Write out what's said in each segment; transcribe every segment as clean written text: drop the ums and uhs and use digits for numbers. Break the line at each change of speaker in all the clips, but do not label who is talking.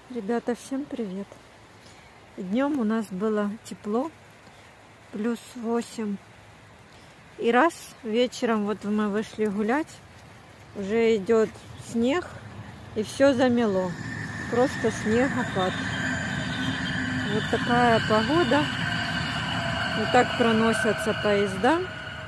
Ребята, всем привет! Днем у нас было тепло, +8. И раз вечером вот мы вышли гулять, уже идет снег, и все замело. Просто снегопад. Вот такая погода. Вот так проносятся поезда.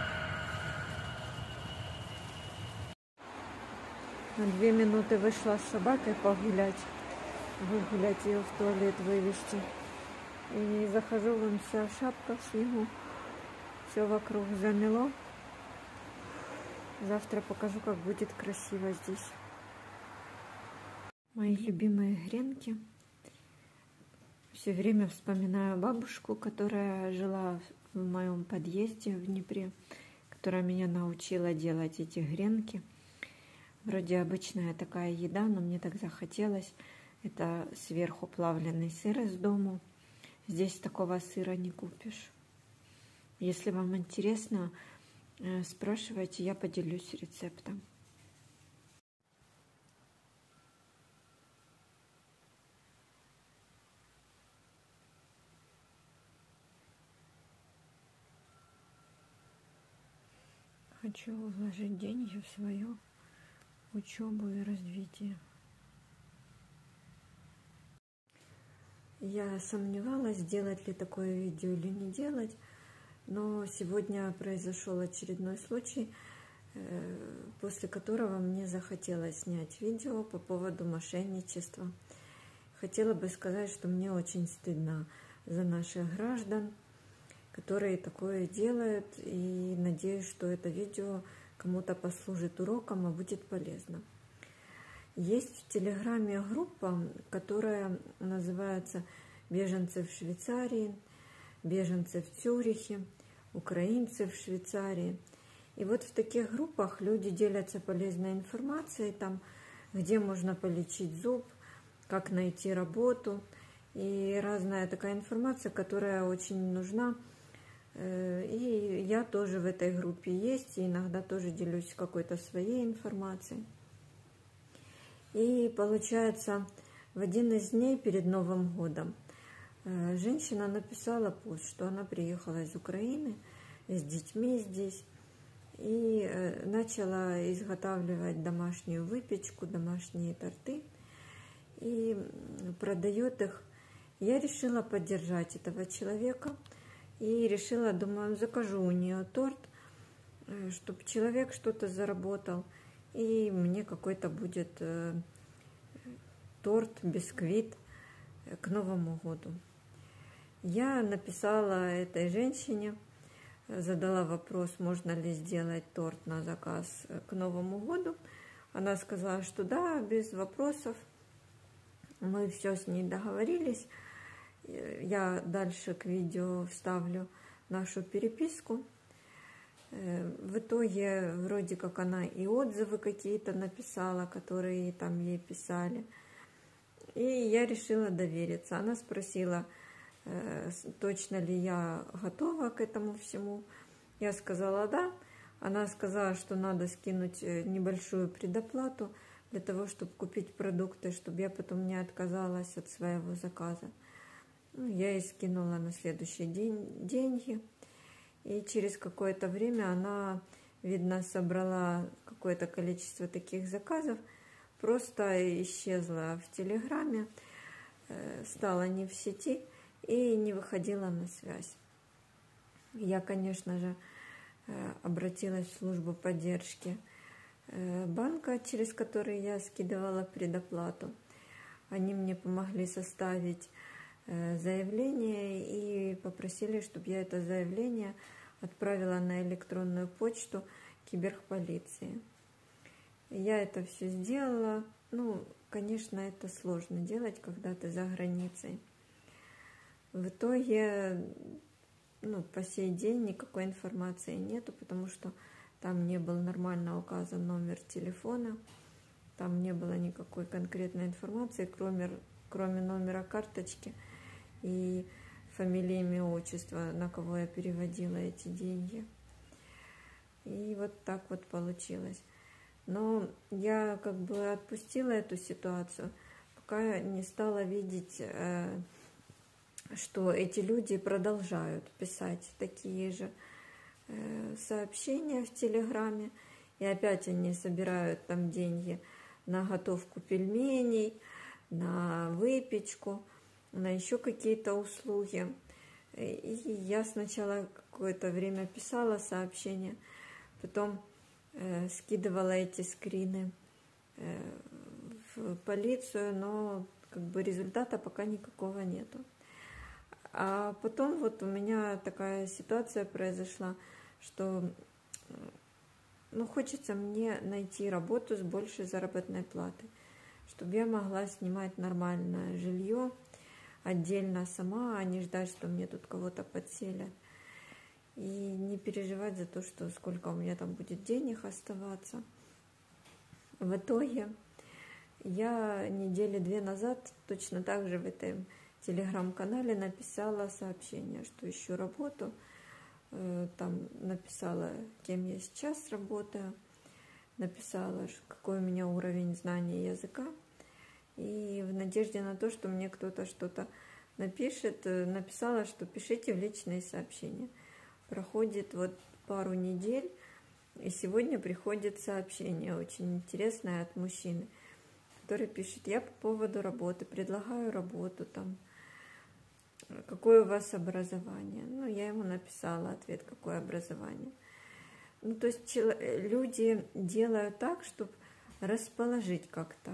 На 2 минуты вышла с собакой погулять. Выгулять ее, в туалет вывести. И захожу, вон вся шапка в снегу. Все вокруг замело. Завтра покажу, как будет красиво здесь. Мои любимые гренки. Все время вспоминаю бабушку, которая жила в моем подъезде в Днепре, которая меня научила делать эти гренки. Вроде обычная такая еда, но мне так захотелось. Это сверху плавленый сыр из дому. Здесь такого сыра не купишь. Если вам интересно, спрашивайте, я поделюсь рецептом. Хочу вложить деньги в свою учебу и развитие. Я сомневалась, делать ли такое видео или не делать, но сегодня произошел очередной случай, после которого мне захотелось снять видео по поводу мошенничества. Хотела бы сказать, что мне очень стыдно за наших граждан, которые такое делают, и надеюсь, что это видео кому-то послужит уроком и будет полезно. Есть в Телеграме группа, которая называется «Беженцы в Швейцарии», «Беженцы в Цюрихе», «Украинцы в Швейцарии». И вот в таких группах люди делятся полезной информацией, там, где можно полечить зуб, как найти работу, и разная такая информация, которая очень нужна. И я тоже в этой группе есть, и иногда тоже делюсь какой-то своей информацией. И получается, в один из дней перед Новым годом женщина написала пост, что она приехала из Украины с детьми здесь и начала изготавливать домашнюю выпечку, домашние торты и продает их. Я решила поддержать этого человека и решила, думаю, закажу у нее торт, чтобы человек что-то заработал. И мне какой-то будет торт, бисквит к Новому году. Я написала этой женщине, задала вопрос, можно ли сделать торт на заказ к Новому году. Она сказала, что да, без вопросов. Мы все с ней договорились. Я дальше к видео вставлю нашу переписку. В итоге вроде как она и отзывы какие-то написала, которые там ей писали. И я решила довериться. Она спросила, точно ли я готова к этому всему. Я сказала да. Она сказала, что надо скинуть небольшую предоплату для того, чтобы купить продукты, чтобы я потом не отказалась от своего заказа. Я ей скинула на следующий день деньги. И через какое-то время она, видно, собрала какое-то количество таких заказов, просто исчезла в Телеграме, стала не в сети и не выходила на связь. Я, конечно же, обратилась в службу поддержки банка, через который я скидывала предоплату. Они мне помогли составить заявление и попросили, чтобы я это заявление отправила на электронную почту киберполиции. Я это все сделала. Ну, конечно, это сложно делать, когда ты за границей. В итоге, по сей день никакой информации нету, потому что там не был нормально указан номер телефона, там не было никакой конкретной информации, кроме номера карточки и фамилии, имя, отчество, на кого я переводила эти деньги. И вот так вот получилось. Но я как бы отпустила эту ситуацию, пока не стала видеть, что эти люди продолжают писать такие же сообщения в Телеграме, и опять они собирают там деньги на готовку пельменей, на выпечку, на еще какие-то услуги. И я сначала какое-то время писала сообщения, потом скидывала эти скрины в полицию, но как бы результата пока никакого нету. А потом вот у меня такая ситуация произошла, что хочется мне найти работу с большей заработной платой, чтобы я могла снимать нормальное жилье отдельно сама, а не ждать, что мне тут кого-то подселят. И не переживать за то, что сколько у меня там будет денег оставаться. В итоге я недели 2 назад точно так же в этом телеграм-канале написала сообщение, что ищу работу. Там написала, кем я сейчас работаю, написала, какой у меня уровень знания языка. И в надежде на то, что мне кто-то что-то напишет, написала, что пишите в личные сообщения. Проходит вот пару недель, и сегодня приходит сообщение очень интересное от мужчины, который пишет: я по поводу работы, предлагаю работу, там, какое у вас образование. Я ему написала ответ, какое образование. То есть люди делают так, чтобы расположить как-то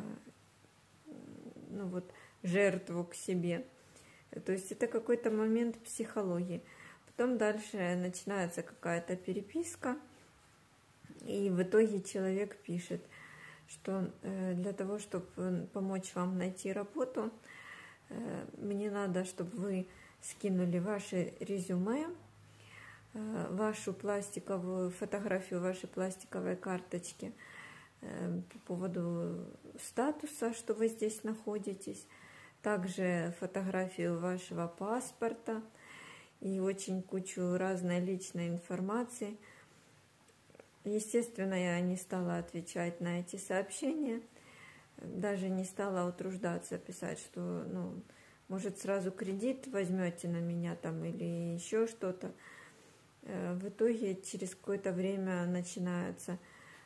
жертву к себе. То есть это какой-то момент психологии. Потом дальше начинается какая-то переписка, и в итоге человек пишет, что для того, чтобы помочь вам найти работу, мне надо, чтобы вы скинули ваше резюме, вашу пластиковую фотографию вашей пластиковой карточки по поводу статуса, что вы здесь находитесь, также фотографию вашего паспорта и очень кучу разной личной информации. Естественно, я не стала отвечать на эти сообщения, даже не стала утруждаться писать, что, может, сразу кредит возьмете на меня там или еще что-то. В итоге через какое-то время начинается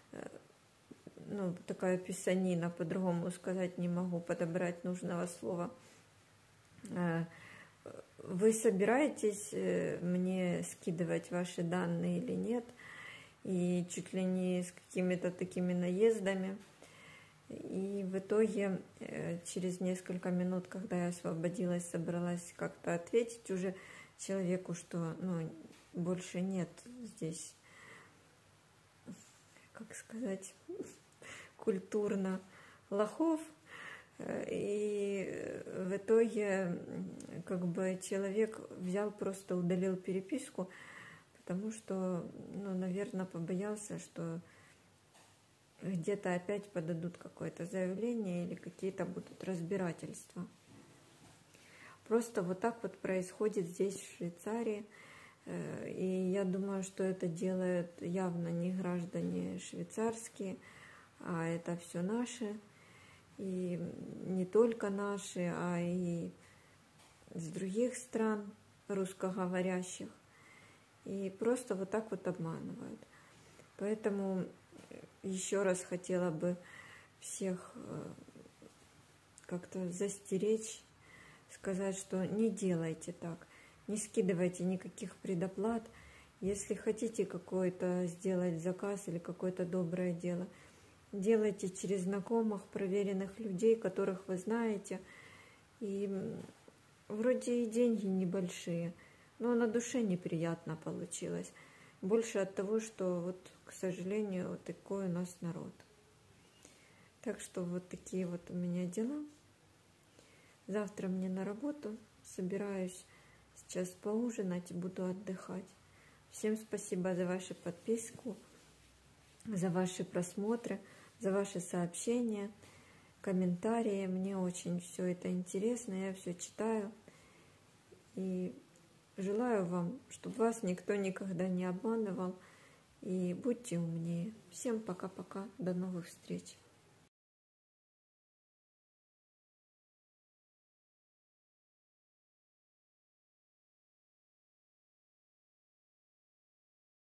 такая писанина, по-другому сказать не могу, подобрать нужного слова. Вы собираетесь мне скидывать ваши данные или нет? И чуть ли не с какими-то такими наездами. И в итоге через несколько минут, когда я освободилась, собралась как-то ответить уже человеку, что больше нет здесь, как сказать, культурно лохов. И в итоге как бы человек взял, просто удалил переписку, потому что, наверное, побоялся, что где-то опять подадут какое-то заявление или какие-то будут разбирательства. Просто вот так вот происходит здесь, в Швейцарии. И я думаю, что это делают явно не граждане швейцарские, а это все наши. И не только наши, а и с других стран русскоговорящих. И просто вот так вот обманывают. Поэтому еще раз хотела бы всех как-то застеречь, сказать, что не делайте так, не скидывайте никаких предоплат. Если хотите какой-то сделать заказ или какое-то доброе дело, делайте через знакомых, проверенных людей, которых вы знаете. И вроде и деньги небольшие, но на душе неприятно получилось. Больше от того, что вот, к сожалению, вот такой у нас народ. Так что вот такие вот у меня дела. Завтра мне на работу. Собираюсь сейчас поужинать и буду отдыхать. Всем спасибо за вашу подписку, за ваши просмотры, за ваши сообщения, комментарии. Мне очень все это интересно, я все читаю. И желаю вам, чтобы вас никто никогда не обманывал. И будьте умнее. Всем пока-пока. До новых встреч.